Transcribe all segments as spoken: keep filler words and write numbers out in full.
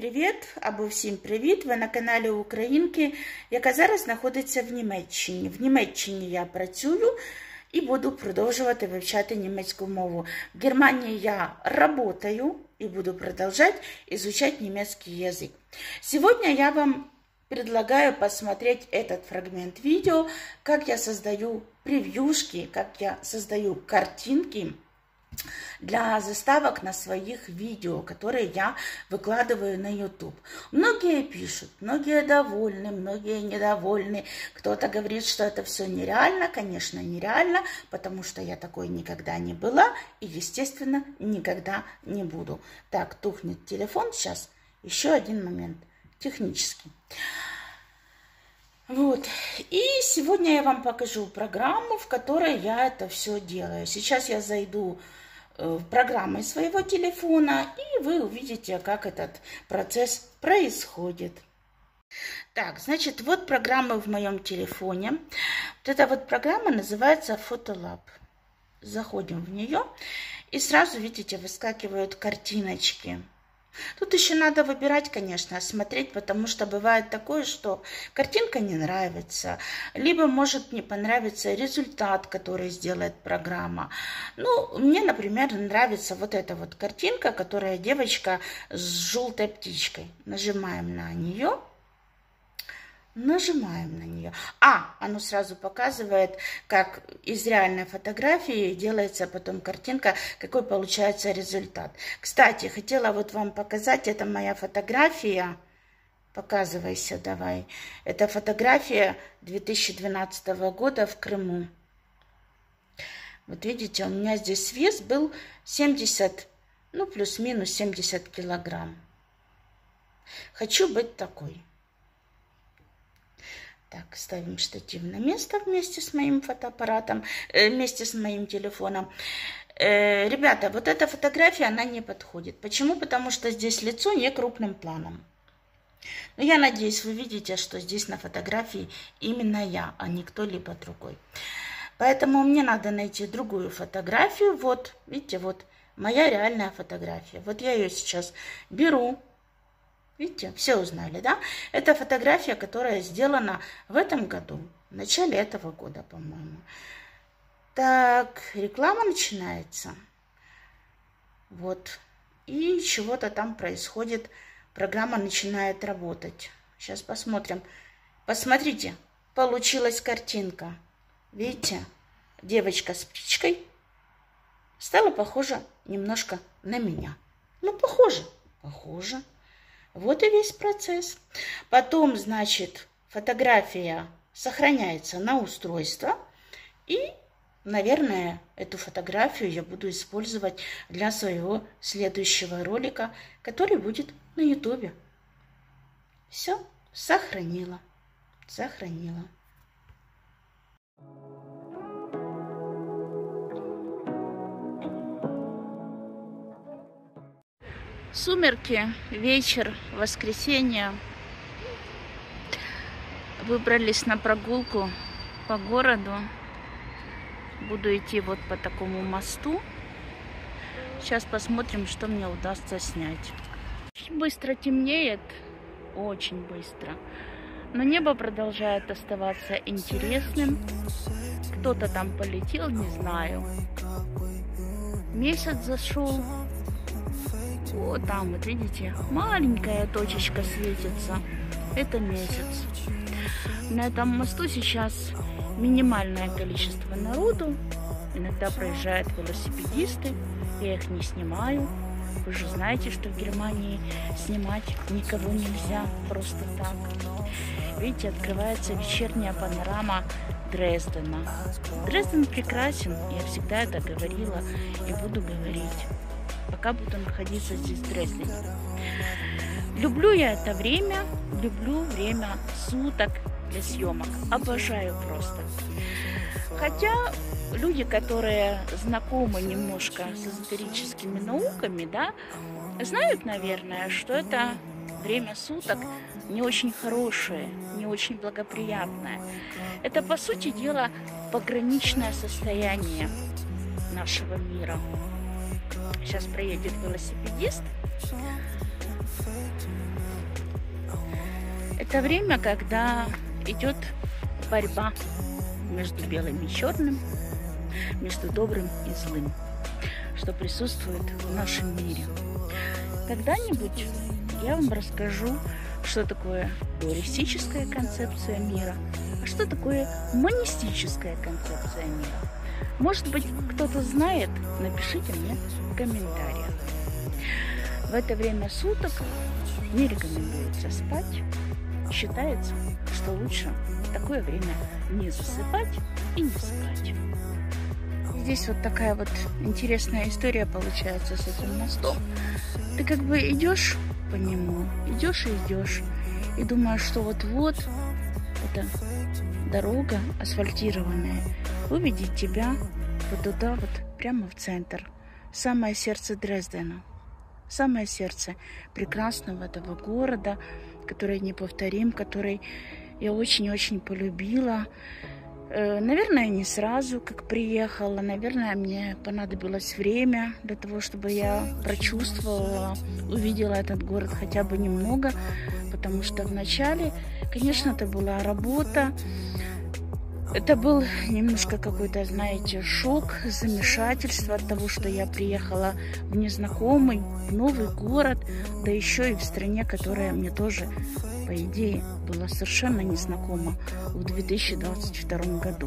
привіт або всім привіт! Ви на каналі Українки, яка зараз знаходиться в Німеччині. В Німеччині я працюю і буду продовжувати вивчати німецьку мову. В Германии я работаю и буду продолжать изучать немецкий язык. Сегодня я вам предлагаю посмотреть этот фрагмент видео, как я создаю превьюшки, как я создаю картинки для заставок на своих видео, которые я выкладываю на YouTube. Многие пишут, многие довольны, многие недовольны. Кто-то говорит, что это все нереально. Конечно, нереально, потому что я такой никогда не была и, естественно, никогда не буду. Так, тухнет телефон сейчас. Еще один момент технический. Вот. И сегодня я вам покажу программу, в которой я это все делаю. Сейчас я зайду в программы своего телефона, и вы увидите, как этот процесс происходит. Так, значит, вот программа в моем телефоне. Вот эта вот программа называется Photolab. Заходим в нее, и сразу, видите, выскакивают картиночки. Тут еще надо выбирать, конечно, смотреть, потому что бывает такое, что картинка не нравится, либо может не понравиться результат, который сделает программа. Ну, мне, например, нравится вот эта вот картинка, которая девочка с желтой птичкой. Нажимаем на нее. Нажимаем на нее. А, оно сразу показывает, как из реальной фотографии делается потом картинка, какой получается результат. Кстати, хотела вот вам показать, это моя фотография. Показывайся давай. Это фотография две тысячи двенадцатого года в Крыму. Вот видите, у меня здесь вес был семьдесят, ну плюс-минус семьдесят килограмм. Хочу быть такой. Так, ставим штатив на место вместе с моим фотоаппаратом, э, вместе с моим телефоном. Э, ребята, вот эта фотография, она не подходит. Почему? Потому что здесь лицо не крупным планом. Но я надеюсь, вы видите, что здесь на фотографии именно я, а не кто-либо другой. Поэтому мне надо найти другую фотографию. Вот, видите, вот моя реальная фотография. Вот я ее сейчас беру. Видите, все узнали, да? Это фотография, которая сделана в этом году, в начале этого года, по-моему. Так, реклама начинается. Вот. И чего-то там происходит. Программа начинает работать. Сейчас посмотрим. Посмотрите, получилась картинка. Видите, девочка с птичкой стала похожа немножко на меня. Ну, похоже, похоже. Вот и весь процесс. Потом, значит, фотография сохраняется на устройство. И, наверное, эту фотографию я буду использовать для своего следующего ролика, который будет на ютубе. Все, сохранила. Сохранила. Сумерки, вечер, воскресенье. Выбрались на прогулку по городу. Буду идти вот по такому мосту. Сейчас посмотрим, что мне удастся снять. Очень быстро темнеет, очень быстро. Но небо продолжает оставаться интересным. Кто-то там полетел, не знаю. Месяц зашел. Вот там, вот видите, маленькая точечка светится. Это месяц. На этом мосту сейчас минимальное количество народу. Иногда проезжают велосипедисты. Я их не снимаю. Вы же знаете, что в Германии снимать никого нельзя просто так. Видите, открывается вечерняя панорама Дрездена. Дрезден прекрасен. Я всегда это говорила и буду говорить, пока буду находиться здесь в Дрездене. Люблю я это время, люблю время суток для съемок. Обожаю просто. Хотя люди, которые знакомы немножко с эзотерическими науками, да, знают, наверное, что это время суток не очень хорошее, не очень благоприятное. Это, по сути дела, пограничное состояние нашего мира. Сейчас проедет велосипедист. Это время, когда идет борьба между белым и черным, между добрым и злым, что присутствует в нашем мире. Когда-нибудь я вам расскажу, что такое дуалистическая концепция мира, а что такое монистическая концепция мира. Может быть, кто-то знает, напишите мне в комментариях. В это время суток не рекомендуется спать. Считается, что лучше в такое время не засыпать и не спать. Здесь вот такая вот интересная история получается с этим мостом. Ты как бы идешь по нему, идешь и идешь, и думаешь, что вот-вот эта дорога асфальтированная выведет тебя вот туда вот, прямо в центр, в самое сердце Дрездена, самое сердце прекрасного этого города, который неповторим, который я очень-очень полюбила. Наверное, не сразу, как приехала. Наверное, мне понадобилось время для того, чтобы я прочувствовала, увидела этот город хотя бы немного. Потому что вначале, конечно, это была работа. Это был немножко какой-то, знаете, шок, замешательство от того, что я приехала в незнакомый, в новый город, да еще и в стране, которая мне тоже, по идее, была совершенно незнакома в две тысячи двадцать втором году.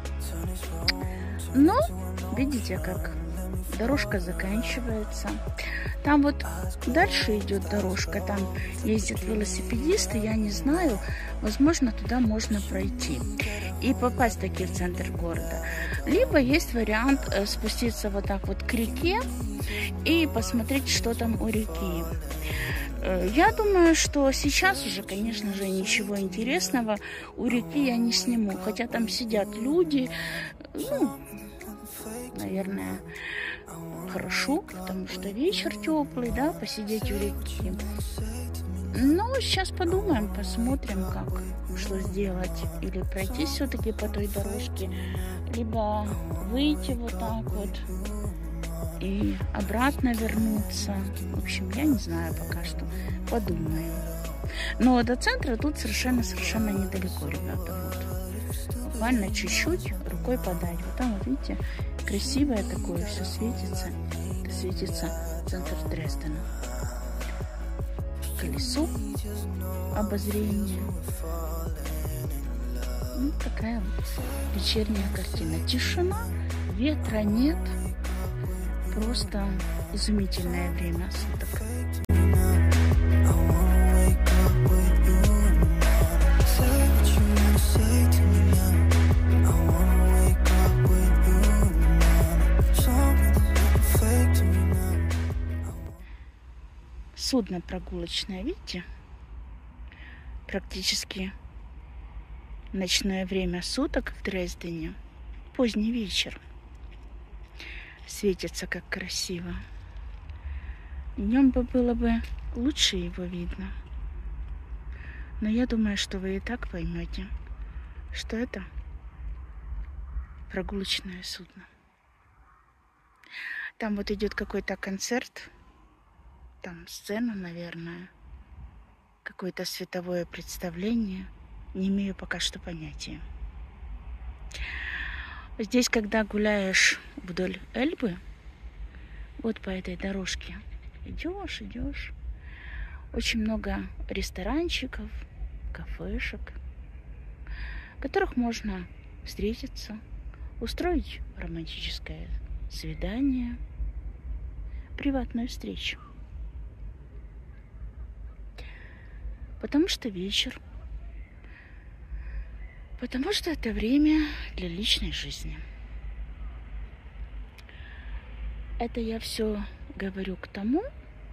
Но, видите, как дорожка заканчивается. Там вот дальше идет дорожка, там ездят велосипедисты, я не знаю, возможно, туда можно пройти и попасть таки в центр города. Либо есть вариант спуститься вот так вот к реке и посмотреть, что там у реки. Я думаю, что сейчас уже, конечно же, ничего интересного у реки я не сниму, хотя там сидят люди, ну, наверное, хорошо, потому что вечер теплый, да, посидеть у реки. Но сейчас подумаем, посмотрим, как, что сделать. Или пройти все-таки по той дорожке, либо выйти вот так вот и обратно вернуться. В общем, я не знаю пока что. Подумаю. Но до центра тут совершенно-совершенно недалеко, ребята. Вот. Буквально чуть-чуть рукой подать. Вот там, вот видите, красивое такое, все светится. Это светится центр Дрездена. Колесо обозрения. Ну, такая вот вечерняя картина. Тишина, ветра нет. Просто изумительное время суток. Судно прогулочное, видите? Практически ночное время суток в Дрездене. Поздний вечер. Светится как красиво. Днем бы было бы лучше его видно. Но я думаю, что вы и так поймете, что это прогулочное судно. Там вот идет какой-то концерт. Там сцена, наверное. Какое-то световое представление. Не имею пока что понятия. Здесь, когда гуляешь вдоль Эльбы, вот по этой дорожке, идешь, идешь, очень много ресторанчиков, кафешек, в которых можно встретиться, устроить романтическое свидание, приватную встречу. Потому что вечер. Потому что это время для личной жизни. Это я все говорю к тому,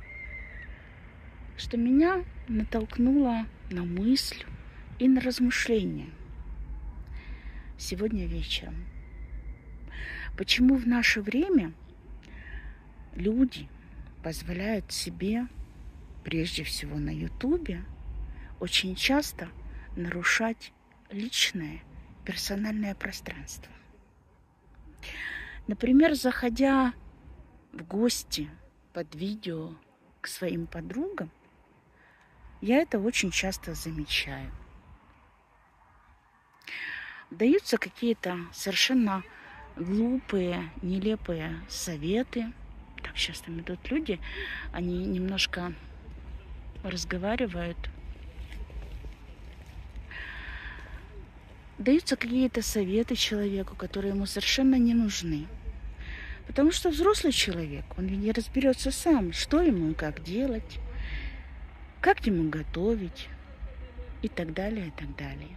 что меня натолкнуло на мысль и на размышления сегодня вечером. Почему в наше время люди позволяют себе, прежде всего на Ютубе, очень часто нарушать личное, персональное пространство. Например, заходя в гости под видео к своим подругам, я это очень часто замечаю. Даются какие-то совершенно глупые, нелепые советы. Так сейчас там идут люди, они немножко разговаривают. Даются какие-то советы человеку, которые ему совершенно не нужны. Потому что взрослый человек, он не разберется сам, что ему и как делать, как ему готовить и так далее, и так далее.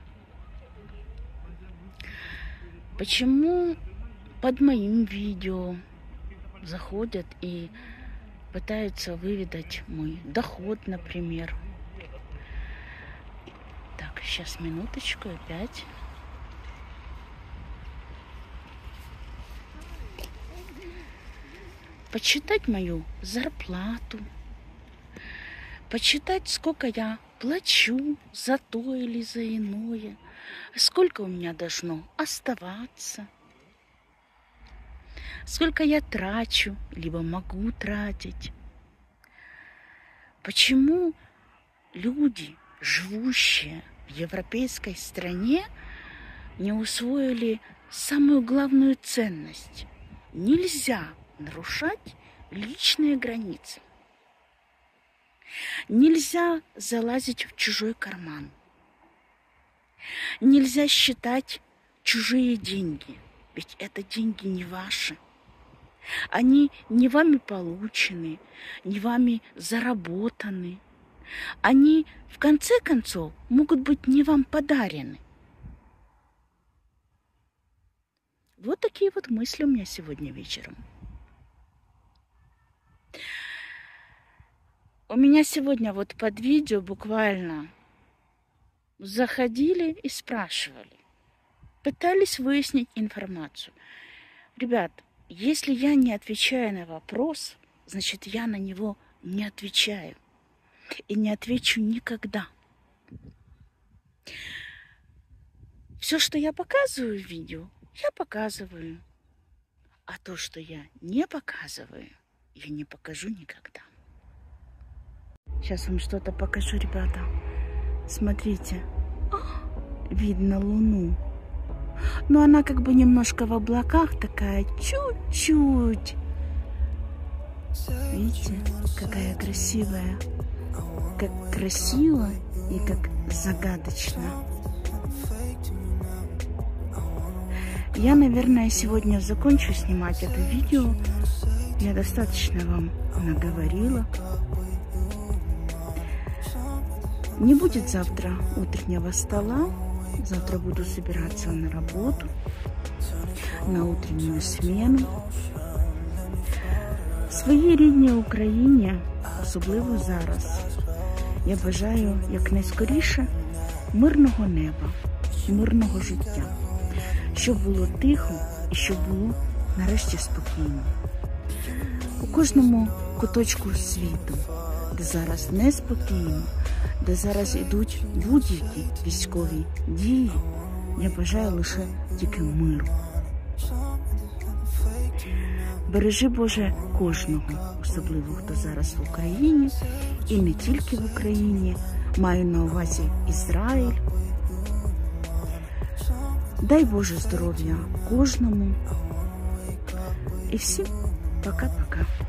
Почему под моим видео заходят и пытаются выведать мой доход, например? Так, сейчас минуточку опять. Почитать мою зарплату, почитать, сколько я плачу за то или за иное, сколько у меня должно оставаться, сколько я трачу, либо могу тратить. Почему люди, живущие в европейской стране, не усвоили самую главную ценность? Нельзя нарушать личные границы. Нельзя залазить в чужой карман. Нельзя считать чужие деньги, ведь это деньги не ваши. Они не вами получены, не вами заработаны. Они, в конце концов, могут быть не вам подарены. Вот такие вот мысли у меня сегодня вечером. У меня сегодня вот под видео буквально заходили и спрашивали, пытались выяснить информацию. Ребят, если я не отвечаю на вопрос, значит, я на него не отвечаю. И не отвечу никогда. Все, что я показываю в видео, я показываю. А то, что я не показываю, я не покажу никогда. Сейчас вам что-то покажу, ребята. Смотрите. Видно Луну. Но она как бы немножко в облаках такая, чуть-чуть. Видите, какая красивая. Как красиво и как загадочно. Я, наверное, сегодня закончу снимать это видео. Я достаточно вам наговорила. Не будет завтра утреннего стола. Завтра буду собираться на работу, на утреннюю смену. В своїй рідній Україні, особливо зараз, я бажаю якнайскоріше мирного неба, мирного життя. Щоб було тихо і щоб було нарешті спокійно. У кожному куточку світу, де зараз неспокійно, де зараз йдуть будь-які військові дії, я бажаю лише тільки миру. Бережи, Боже, кожного, особливо хто зараз в Україні, і не тільки в Україні, маю на увазі Ізраїль. Дай Боже здоров'я кожному. І всім пока-пока.